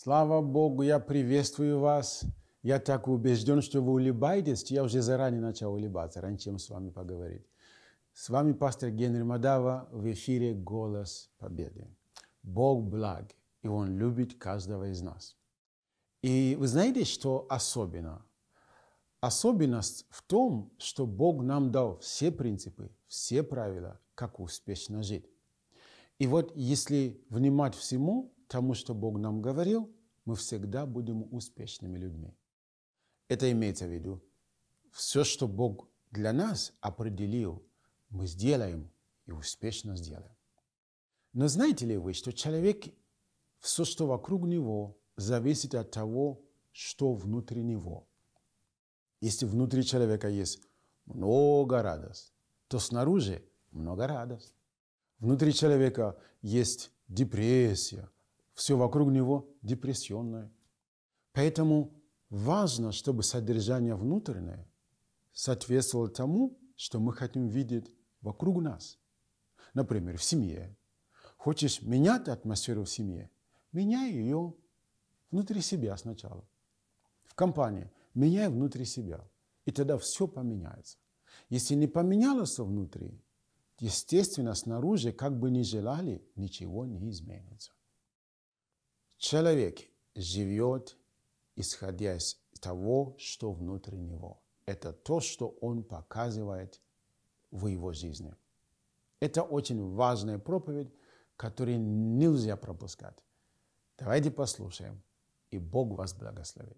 Слава Богу, я приветствую вас. Я так убежден, что вы улыбаетесь. Я уже заранее начал улыбаться, раньше, чем с вами поговорить. С вами пастор Генри Мадава, в эфире «Голос Победы». Бог благ, и Он любит каждого из нас. И вы знаете, что особенно? Особенность в том, что Бог нам дал все принципы, все правила, как успешно жить. И вот если внимать всему тому, что Бог нам говорил, мы всегда будем успешными людьми. Это имеется в виду, все, что Бог для нас определил, мы сделаем и успешно сделаем. Но знаете ли вы, что человек, все, что вокруг него, зависит от того, что внутри него. Если внутри человека есть много радости, то снаружи много радости. Внутри человека есть депрессия, все вокруг него депрессионное. Поэтому важно, чтобы содержание внутреннее соответствовало тому, что мы хотим видеть вокруг нас. Например, в семье. Хочешь менять атмосферу в семье? Меняй ее внутри себя сначала. В компании меняй внутри себя. И тогда все поменяется. Если не поменялось внутри, естественно, снаружи, как бы ни желали, ничего не изменится. Человек живет, исходя из того, что внутри него. Это то, что он показывает в его жизни. Это очень важная проповедь, которую нельзя пропускать. Давайте послушаем, и Бог вас благословит.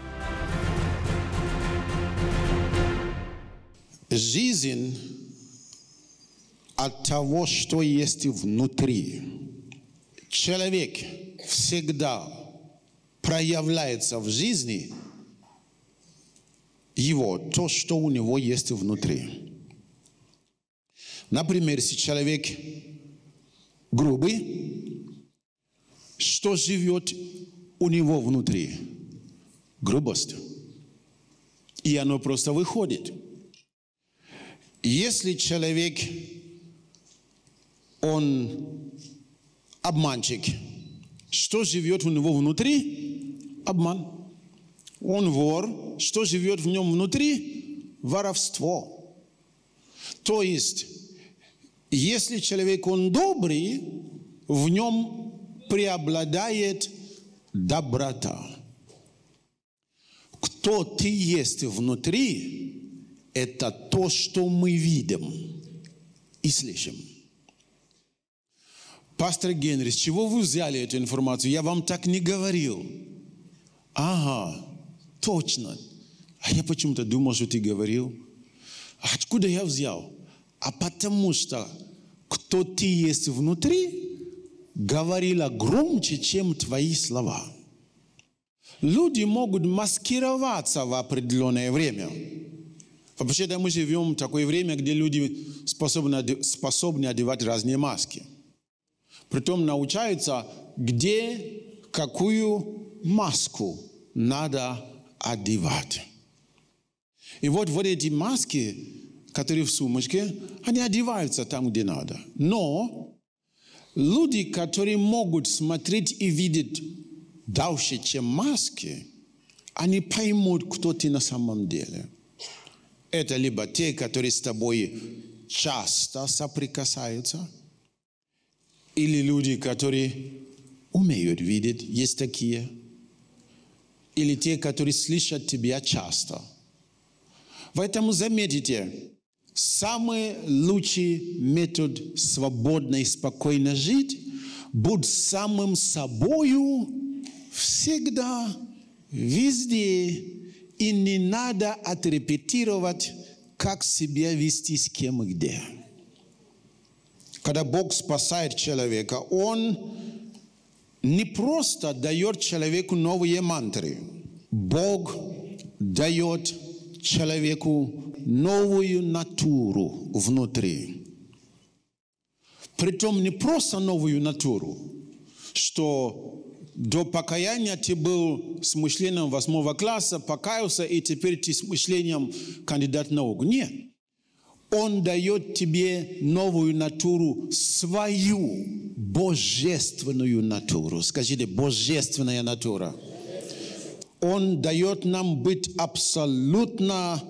Жизнь от того, что есть внутри. Человек всегда проявляется в жизни его, то, что у него есть внутри. Например, если человек грубый, что живет у него внутри? Грубость. И оно просто выходит. Если человек, он обманщик, что живет у него внутри? Обман. Он вор, что живет в нем внутри? Воровство. То есть, если человек, он добрый, в нем преобладает доброта. Кто ты есть внутри, это то, что мы видим и слышим. Пастор Генри, с чего вы взяли эту информацию? Я вам так не говорил. Ага, точно. А я почему-то думал, что ты говорил. А откуда я взял? А потому что кто ты есть внутри, говорила громче, чем твои слова. Люди могут маскироваться в определенное время. Вообще-то мы живем в такое время, где люди способны одевать разные маски. Притом научаются, где какую маску надо одевать. И вот эти маски, которые в сумочке, они одеваются там, где надо. Но люди, которые могут смотреть и видеть дальше, чем маски, они поймут, кто ты на самом деле. Это либо те, которые с тобой часто соприкасаются, или люди, которые умеют видеть, есть такие, или те, которые слышат тебя часто. Поэтому заметите, самый лучший метод свободно и спокойно жить – будь самым собою всегда, везде, и не надо отрепетировать, как себя вести, с кем и где. Когда Бог спасает человека, Он не просто дает человеку новые мантры. Бог дает человеку новую натуру внутри. Притом не просто новую натуру, что до покаяния ты был с мышлением 8 класса, покаялся, и теперь ты с мышлением кандидат наук. Нет. Он дает тебе новую натуру, свою божественную натуру. Скажите, божественная натура. Он дает нам быть абсолютно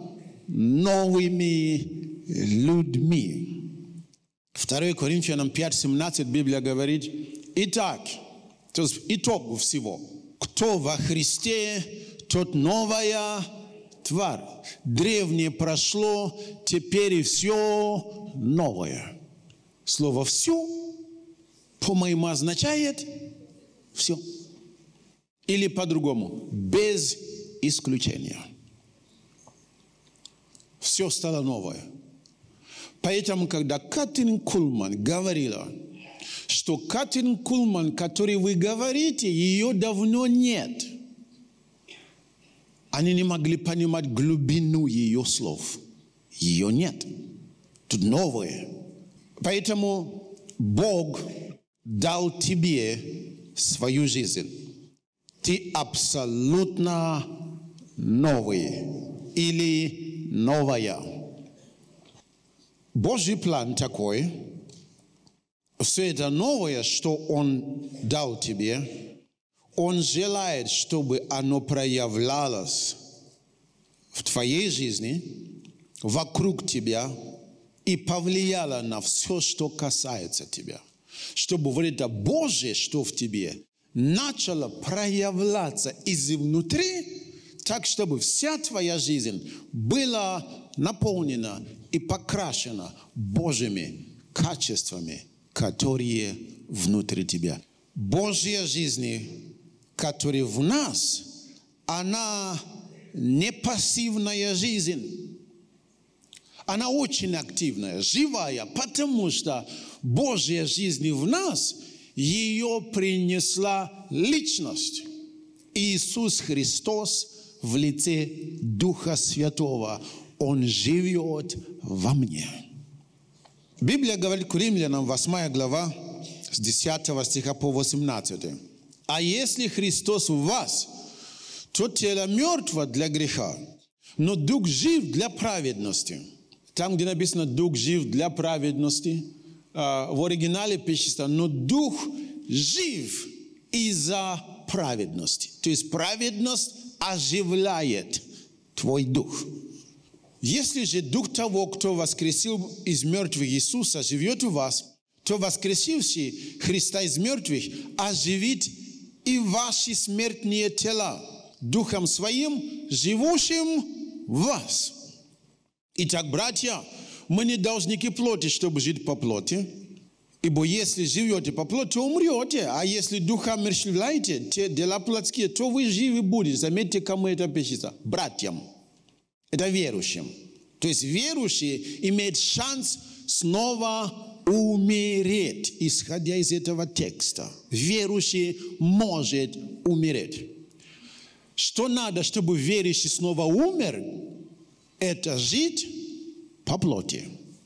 новыми людьми. 2 Коринфянам 5:17 Библия говорит: итак, то есть итог всего. Кто во Христе, тот новая тварь. Древнее прошло, теперь и все новое. Слово «все» по-моему означает все. Или по-другому, без исключения. Все стало новое. Поэтому, когда Катрин Кулман говорила, что Катрин Кулман, которой вы говорите, ее давно нет, они не могли понимать глубину ее слов. Ее нет. Тут новое. Поэтому Бог дал тебе свою жизнь. Ты абсолютно новый или новая. Божий план такой: все это новое, что Он дал тебе, Он желает, чтобы оно проявлялось в твоей жизни, вокруг тебя и повлияло на все, что касается тебя. Чтобы вот это Божие, что в тебе, начало проявляться изнутри, так, чтобы вся твоя жизнь была наполнена и покрашена Божьими качествами, которые внутри тебя. Божья жизнь, которая в нас, она не пассивная жизнь. Она очень активная, живая, потому что Божья жизнь в нас, ее принесла личность. Иисус Христос в лице Духа Святого. Он живет во мне. Библия говорит к Римлянам, 8 глава, с 10 стиха по 18. А если Христос в вас, то тело мертво для греха, но дух жив для праведности. Там, где написано «дух жив для праведности», в оригинале пишется «но дух жив из-за праведности». То есть праведность оживляет твой дух. Если же дух того, кто воскресил из мертвых Иисуса, живет в вас, то воскресивший Христа из мертвых оживит и ваши смертные тела Духом Своим, живущим в вас. Итак, братья, мы не должники плоти, чтобы жить по плоти. Ибо если живете по плоти, то умрете. А если духа умерщвляете, те дела плотские, то вы живы будете. Заметьте, кому это пишется. Братьям. Это верующим. То есть верующий имеет шанс снова умереть, исходя из этого текста. Верующий может умереть. Что надо, чтобы верующий снова умер? Это жить по плоти.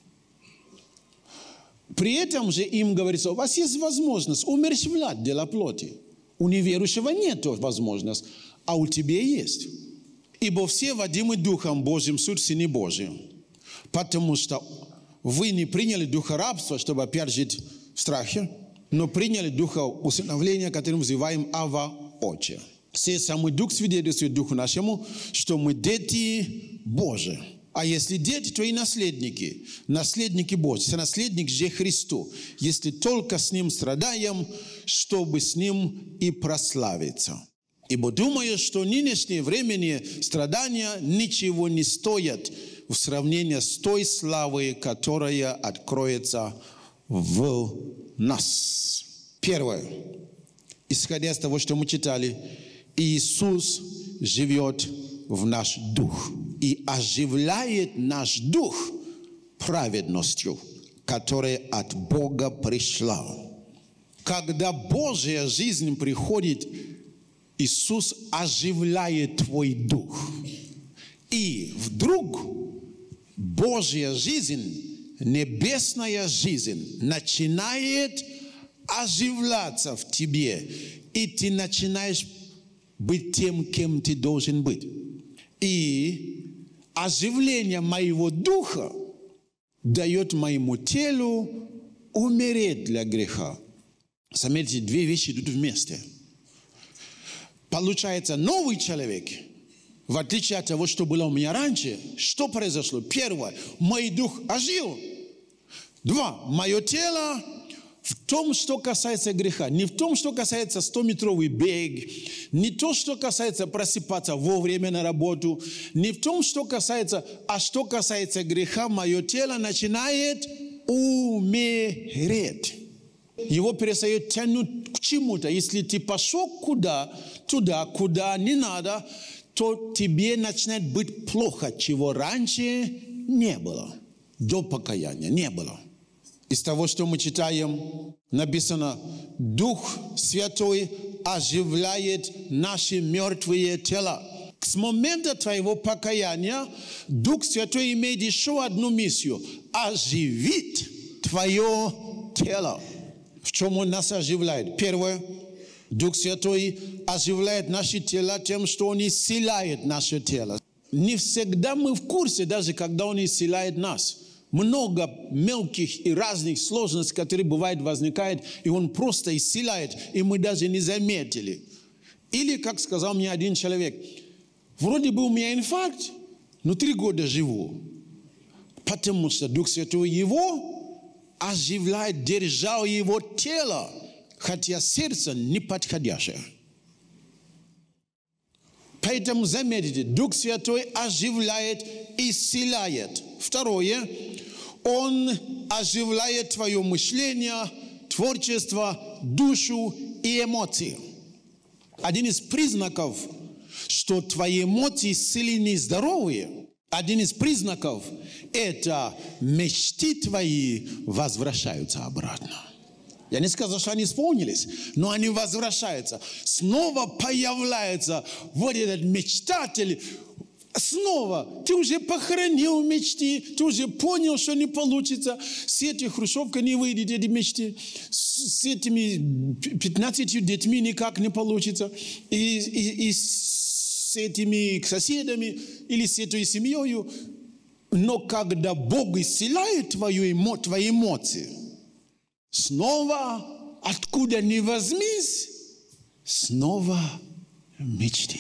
При этом же им говорится, у вас есть возможность умерщвлять дела плоти. У неверующего нет возможности, а у тебя есть. Ибо все водимы Духом Божьим, суть сыны Божьи. Потому что вы не приняли духа рабства, чтобы опять жить в страхе, но приняли духа усыновления, которым взываем Ава Отче. Сей самый Дух свидетельствует Духу нашему, что мы дети Божии. А если дети, то и наследники. Наследники Божьи. Наследник же Христу. Если только с Ним страдаем, чтобы с Ним и прославиться. Ибо думаю, что нынешние временные страдания ничего не стоят в сравнении с той славой, которая откроется в нас. Первое. Исходя из того, что мы читали, Иисус живет в наш дух и оживляет наш дух праведностью, которая от Бога пришла. Когда Божья жизнь приходит, Иисус оживляет твой дух. И вдруг Божья жизнь, небесная жизнь начинает оживляться в тебе. И ты начинаешь быть тем, кем ты должен быть. И оживление моего духа дает моему телу умереть для греха. Заметьте, две вещи идут вместе. Получается, новый человек, в отличие от того, что было у меня раньше, что произошло? Первое, мой дух ожил. Два, мое тело в том, что касается греха, не в том, что касается 100-метровый бег, не то, что касается просыпаться вовремя на работу, не в том, что касается, а что касается греха, мое тело начинает умереть. Его перестает тянуть к чему-то. Если ты пошел туда, куда не надо, то тебе начинает быть плохо, чего раньше не было. До покаяния не было. Из того, что мы читаем, написано, Дух Святой оживляет наши мертвые тела. С момента твоего покаяния Дух Святой имеет еще одну миссию – оживить твое тело. В чем Он нас оживляет? Первое, Дух Святой оживляет наши тела тем, что Он исцеляет наше тело. Не всегда мы в курсе, даже когда Он исцеляет нас. Много мелких и разных сложностей, которые возникают, и Он просто исцеляет, и мы даже не заметили. Или, как сказал мне один человек, вроде бы у меня инфаркт, но 3 года живу, потому что Дух Святой его оживляет, держал его тело, хотя сердце неподходящее. Поэтому заметьте, Дух Святой оживляет, исцеляет. Второе, Он оживляет твое мышление, творчество, душу и эмоции. Один из признаков, что твои эмоции исцелены и здоровые, один из признаков – это мечты твои возвращаются обратно. Я не сказал, что они исполнились, но они возвращаются. Снова появляется вот этот мечтатель. Снова ты уже похоронил мечты, ты уже понял, что не получится. С этой хрущевкой не выйдет эти мечты. С этими 15 детьми никак не получится. И с этими соседями или с этой семьей. Но когда Бог исцеляет твои эмоции, снова, откуда ни возьмись, снова мечты.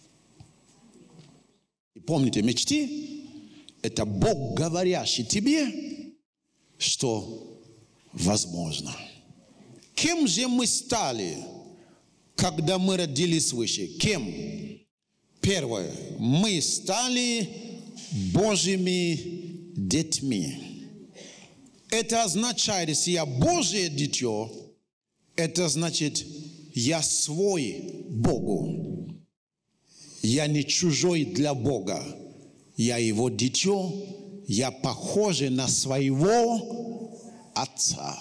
И помните, мечты – это Бог, говорящий тебе, что возможно. Кем же мы стали, когда мы родились свыше? Кем? Первое. Мы стали Божьими детьми. Это означает, если я Божье дитё, это значит, я свой Богу. Я не чужой для Бога. Я Его дитё, я похожий на своего Отца.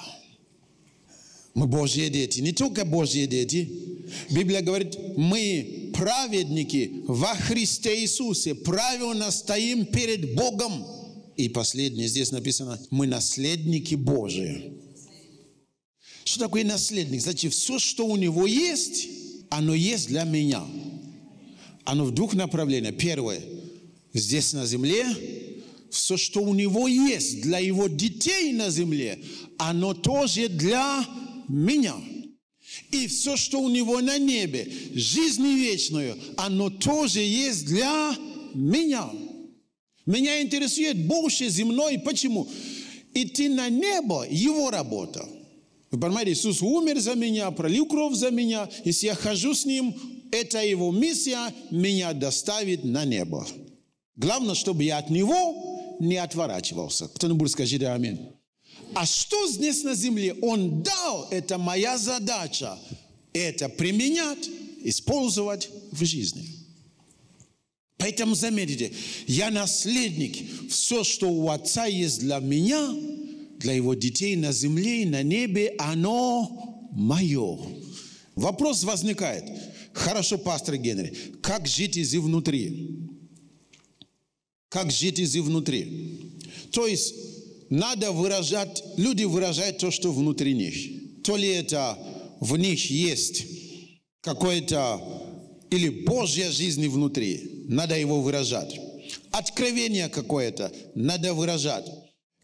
Мы Божьи дети, не только Божьи дети. Библия говорит, мы праведники во Христе Иисусе, правильно стоим перед Богом. И последнее, здесь написано, мы наследники Божии. Что такое наследник? Значит, все, что у него есть, оно есть для меня. Оно в 2 направлениях. Первое, здесь на земле, все, что у него есть для его детей на земле, оно тоже для меня. И все, что у него на небе, жизнь вечную, оно тоже есть для меня. Меня интересует больше земной. Почему? Идти на небо – его работа. Вы понимаете, Иисус умер за меня, пролил кровь за меня. Если я хожу с Ним, это Его миссия меня доставит на небо. Главное, чтобы я от Него не отворачивался. Кто-нибудь скажите аминь. А что здесь на земле? Он дал, это моя задача. Это применять, использовать в жизни. Поэтому заметьте, я наследник. Все, что у Отца есть для меня, для Его детей на земле и на небе, оно мое. Вопрос возникает. Хорошо, пастор Генри, как жить изнутри? Как жить изнутри? То есть, надо выражать, люди выражают то, что внутри них. То ли это в них есть какое-то, или Божья жизнь внутри, надо его выражать. Откровение какое-то надо выражать.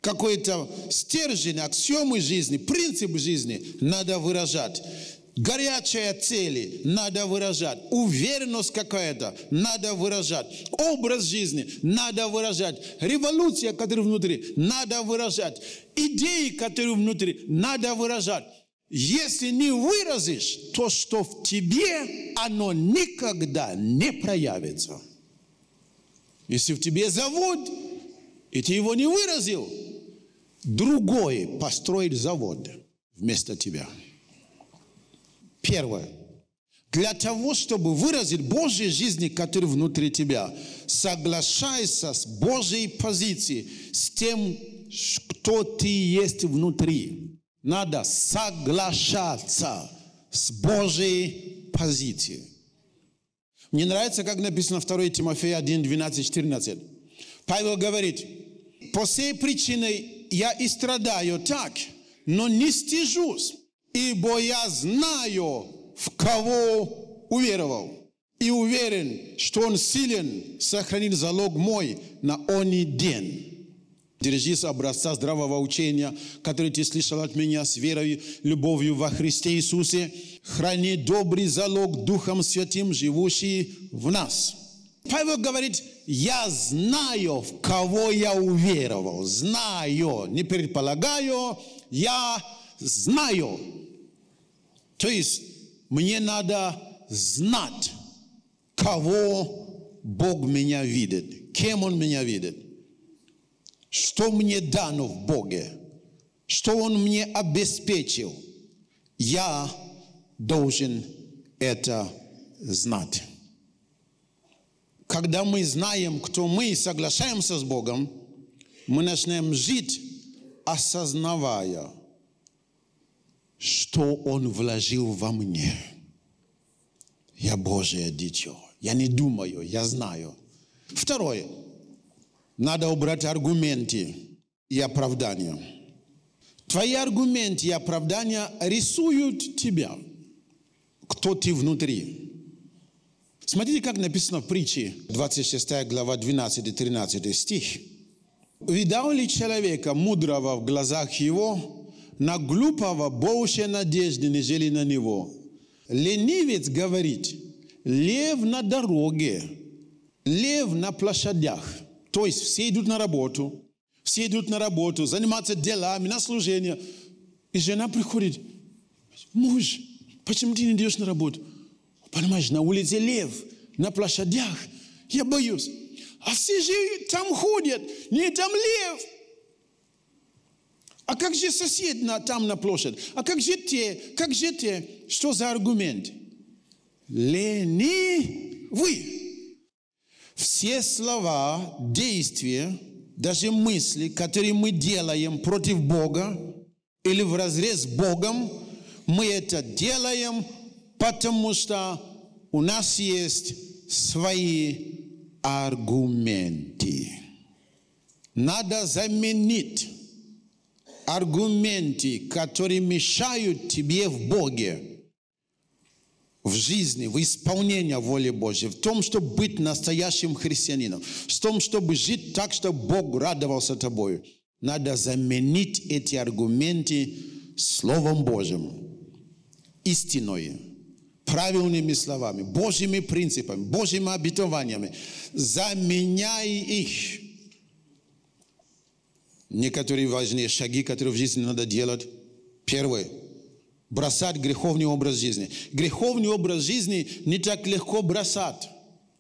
какой-то стержень, аксиомы жизни, принцип жизни надо выражать. Горячие цели надо выражать. Уверенность какая-то надо выражать. Образ жизни надо выражать. Революция, которая внутри, надо выражать. Идеи, которые внутри, надо выражать. Если не выразишь то, что в тебе, оно никогда не проявится. Если в тебе завод, и ты его не выразил, другой построит завод вместо тебя. Первое. Для того, чтобы выразить Божьей жизни, которая внутри тебя, соглашайся с Божьей позицией, с тем, кто ты есть внутри. Надо соглашаться с Божьей позицией. Мне нравится, как написано 2 Тимофея 1, 12, 14. Павел говорит: по сей причине я и страдаю так, но не стыжусь, ибо я знаю, в кого уверовал, и уверен, что он силен сохранить залог мой на оный день. Держись образца здравого учения, который ты слышал от меня, с верой, любовью во Христе Иисусе. Храни добрый залог Духом Святым, живущий в нас. Павел говорит: я знаю, в кого я уверовал. Знаю, не предполагаю, я знаю. То есть мне надо знать, кого Бог меня видит, кем Он меня видит. Что мне дано в Боге, что Он мне обеспечил, я должен это знать. Когда мы знаем, кто мы, и соглашаемся с Богом, мы начинаем жить, осознавая, что Он вложил во мне. Я Божье дитё. Я не думаю, я знаю. Второе. Надо убрать аргументы и оправдания. Твои аргументы и оправдания рисуют тебя, кто ты внутри. Смотрите, как написано в притче, 26 глава, 12-13 стих. «Видал ли человека мудрого в глазах его, на глупого больше надежды, нежели на него? Ленивец говорит: лев на дороге, лев на площадях». То есть все идут на работу, заниматься делами, на служение. И жена приходит: муж, почему ты не идешь на работу? Понимаешь, на улице лев, на площадях, я боюсь. А все же там ходят, не там лев. А как же сосед там на площади? А как же те? Что за аргумент? Ленивый. Все слова, действия, даже мысли, которые мы делаем против Бога или вразрез с Богом, мы это делаем, потому что у нас есть свои аргументы. Надо заменить аргументы, которые мешают тебе в Боге, в жизни, в исполнении воли Божьей, в том, чтобы быть настоящим христианином, в том, чтобы жить так, чтобы Бог радовался тобой. Надо заменить эти аргументы Словом Божьим, истиной, правильными словами, Божьими принципами, Божьими обетованиями. Заменяй их. Некоторые важные шаги, которые в жизни надо делать. Первое. Бросать греховный образ жизни. Греховный образ жизни не так легко бросать.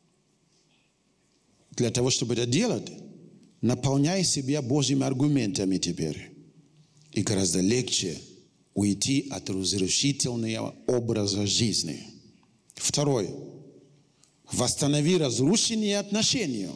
Для того, чтобы это делать, наполняй себя Божьими аргументами теперь. И гораздо легче уйти от разрушительного образа жизни. Второе. Восстанови разрушенные отношения.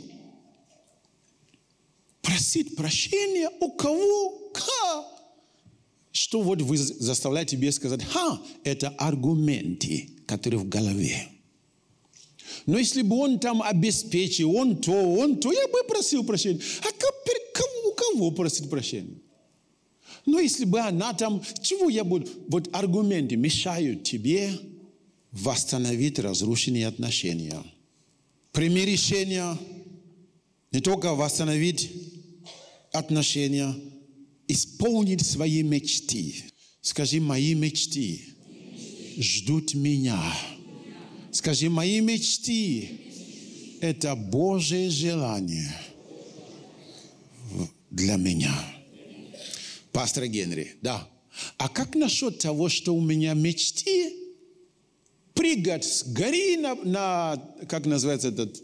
Просить прощения у кого? Как? Что вот вы заставляете себе сказать: это аргументы, которые в голове. Но если бы он там обеспечил, он то, я бы просил прощения. А у кого просить прощения? Но если бы она там, чего я буду? Вот аргументы мешают тебе восстановить разрушенные отношения. Прими решение не только восстановить отношения, исполнить свои мечты. Скажи, мои мечты ждут меня. Скажи, мои мечты – это Божье желание для меня. Пастор Генри, да. А как насчет того, что у меня мечты прыгать с горы как называется этот,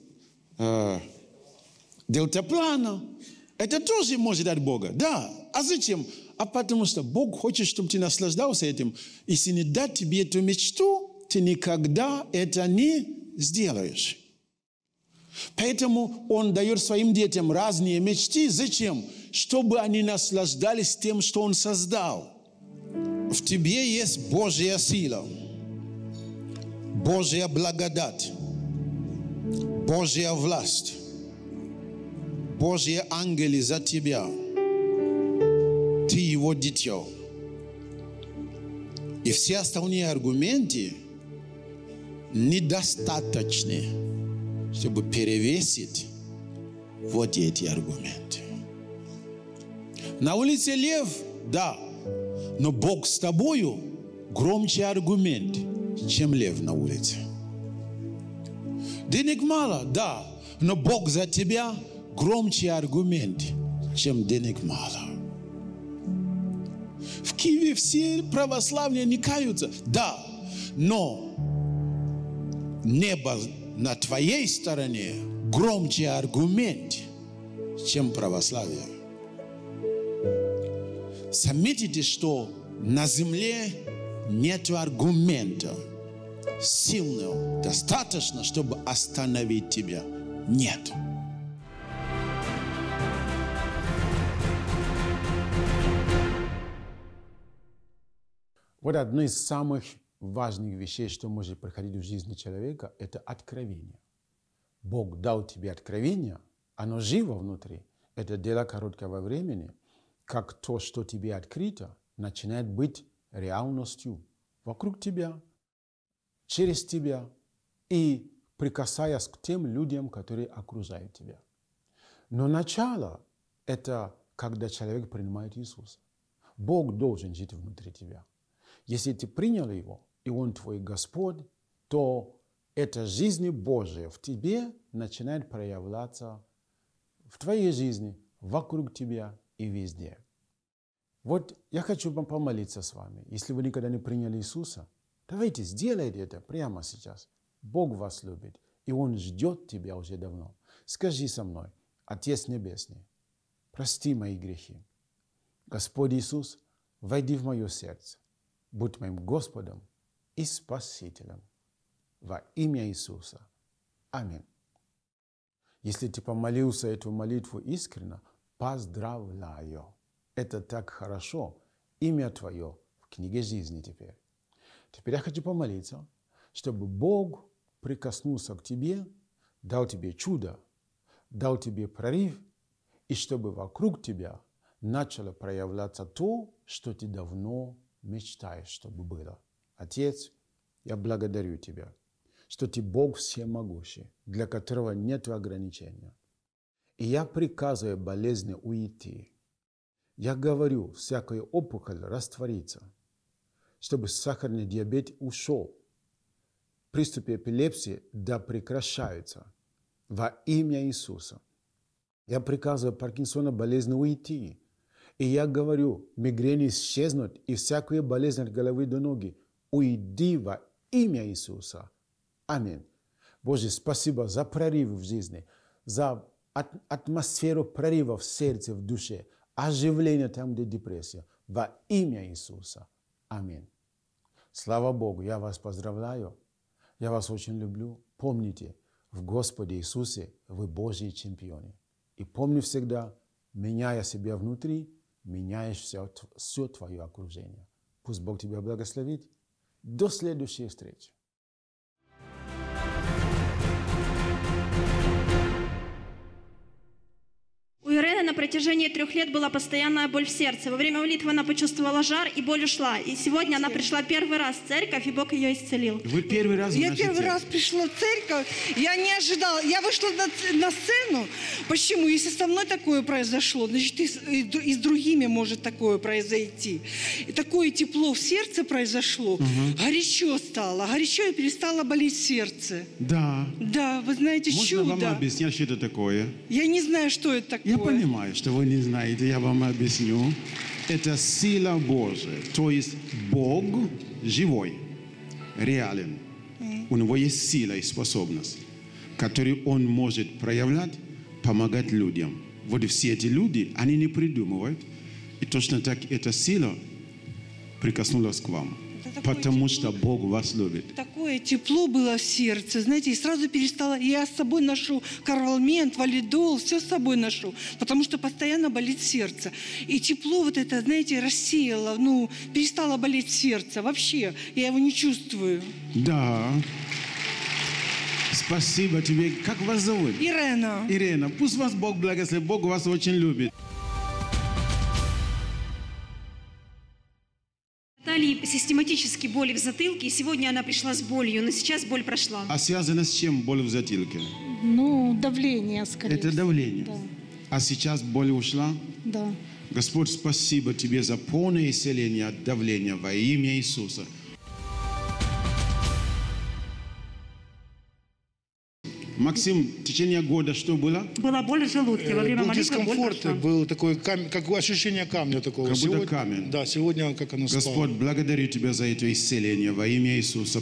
дельтаплана? Это тоже может от Бога. Да. А зачем? А потому что Бог хочет, чтобы ты наслаждался этим. Если не дать тебе эту мечту, ты никогда это не сделаешь. Поэтому Он дает своим детям разные мечты. Зачем? Чтобы они наслаждались тем, что Он создал. В тебе есть Божья сила, Божья благодать, Божья власть, Божьи ангелы за тебя. Ты Его дитё. И все остальные аргументы недостаточны, чтобы перевесить вот эти аргументы. На улице лев, да, но Бог с тобою громче аргумент, чем лев на улице. Денег мало, да, но Бог за тебя громче аргумент, чем денег мало. В Киеве все православные не каются, да, но небо на твоей стороне громче аргумент, чем православие. Заметите, что на земле нет аргумента сильного, достаточно, чтобы остановить тебя. Нет. Вот одно из самых важных вещей, что может происходить в жизни человека, это откровение. Бог дал тебе откровение, оно живо внутри. Это дело короткого времени, как то, что тебе открыто, начинает быть реальностью вокруг тебя, через тебя и прикасаясь к тем людям, которые окружают тебя. Но начало – это когда человек принимает Иисуса. Бог должен жить внутри тебя. Если ты принял Его, и Он твой Господь, то эта жизнь Божия в тебе начинает проявляться в твоей жизни, вокруг тебя и везде. Вот я хочу вам помолиться с вами. Если вы никогда не приняли Иисуса, давайте сделайте это прямо сейчас. Бог вас любит, и Он ждет тебя уже давно. Скажи со мной: Отец Небесный, прости мои грехи. Господь Иисус, войди в мое сердце. Будь моим Господом и Спасителем. Во имя Иисуса. Аминь. Если ты помолился эту молитву искренне, поздравляю. Это так хорошо. Имя твое в книге жизни теперь. Теперь я хочу помолиться, чтобы Бог прикоснулся к тебе, дал тебе чудо, дал тебе прорыв, и чтобы вокруг тебя начало проявляться то, что ты давно мечтаешь, чтобы было. Отец, я благодарю Тебя, что Ты Бог всемогущий, для которого нет ограничения. И я приказываю болезни уйти. Я говорю, всякая опухоль растворится, чтобы сахарный диабет ушел. Приступы эпилепсии да прекращаются во имя Иисуса. Я приказываю Паркинсона болезни уйти. И я говорю, мигрени исчезнут, и всякая болезнь от головы до ноги уйди во имя Иисуса. Аминь. Боже, спасибо за прорывы в жизни, за атмосферу прорыва в сердце, в душе, оживление там, где депрессия. Во имя Иисуса. Аминь. Слава Богу, я вас поздравляю. Я вас очень люблю. Помните, в Господе Иисусе вы Божьи чемпионы. И помни всегда, меняя себя внутри, меняешь все твое окружение. Пусть Бог тебя благословит. До следующей встречи. У Ірини, наприклад, протяжении 3 лет была постоянная боль в сердце. Во время молитвы она почувствовала жар, и боль ушла. И сегодня она пришла первый раз в церковь, и Бог ее исцелил. Вы первый раз в Я нашей первый церкви? раз пришла в церковь, я не ожидала. Я вышла на сцену. Почему? Если со мной такое произошло, значит, и с другими может такое произойти. И такое тепло в сердце произошло. Горячо стало. Горячо и перестало болеть сердце. Да. Да, вы знаете, Можно вам чудо. объяснять, что это такое? Я не знаю, что это такое. Я понимаю, что вы не знаете, я вам объясню. Это сила Божия, то есть Бог живой, реален. У него есть сила и способность, которую Он может проявлять, помогать людям. Вот все эти люди, они не придумывают. И точно так эта сила прикоснулась к вам, потому что Бог вас любит. Такое тепло было в сердце, знаете, и сразу перестала. Я с собой ношу карвалмент, валидол, все с собой ношу, потому что постоянно болит сердце. И тепло вот это, знаете, рассеяло, перестало болеть сердце. Вообще, я его не чувствую. Да. Спасибо тебе. Как вас зовут? Ирена. Ирена. Пусть вас Бог благословит. Бог вас очень любит. Натальи систематически боли в затылке, и сегодня она пришла с болью, но сейчас боль прошла. А связано с чем боль в затылке? Давление, скорее Это всего. давление. Да, А сейчас боль ушла? да. Господь, спасибо тебе за полное исцеление от давления во имя Иисуса. Максим, в течение года что было? Была боль в желудке, во время Был молитвы боль дискомфорт, прошла. был такой как ощущение камня такого. Как будто камень. Да, сегодня как оно спало. Господь, благодарю тебя за это исцеление во имя Иисуса.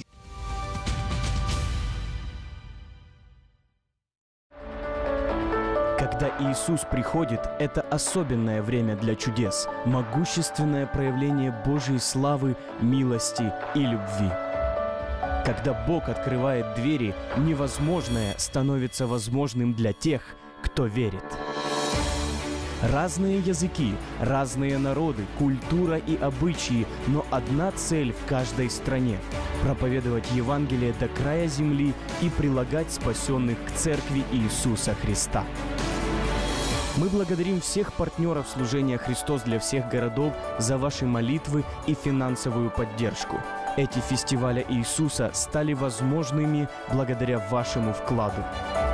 Когда Иисус приходит, это особенное время для чудес, могущественное проявление Божьей славы, милости и любви. Когда Бог открывает двери, невозможное становится возможным для тех, кто верит. Разные языки, разные народы, культура и обычаи, но одна цель в каждой стране – проповедовать Евангелие до края земли и прилагать спасенных к церкви Иисуса Христа. Мы благодарим всех партнеров служения «Христос для всех городов» за ваши молитвы и финансовую поддержку. Эти фестивали Иисуса стали возможными благодаря вашему вкладу.